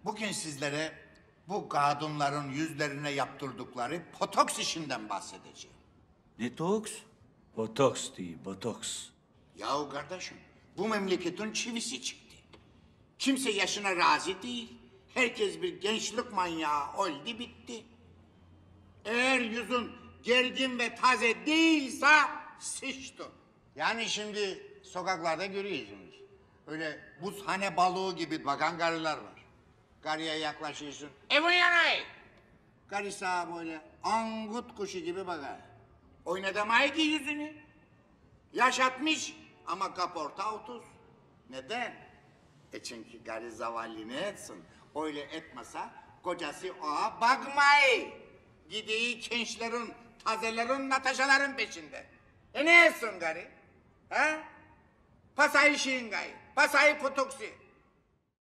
Bugün sizlere bu kadınların yüzlerine yaptırdıkları botoks işinden bahsedeceğim. Detoks? Botoks değil, botoks. Yahu kardeşim, bu memleketin çivisi çıktı. Kimse yaşına razı değil. Herkes bir gençlik manyağı oldu bitti. Eğer yüzün gergin ve taze değilse sıçtı. Yani şimdi sokaklarda görüyorsunuz. Öyle buzhane balığı gibi bakan karılar var. Karıya yaklaşıyorsun. Evin yanayı. Karı sağa böyle angut kuşu gibi bakar. Oynatamay ki yüzünü. Yaşatmış ama kaporta 30. Neden? Çünkü karı zavallı ne etsin? Öyle etmese kocası oğa bakmay. Gidiği gençlerin, tazelerin, Natasha'ların peşinde. Ne etsin karı? Ha? Pasayı şingay, pasayı potoksi.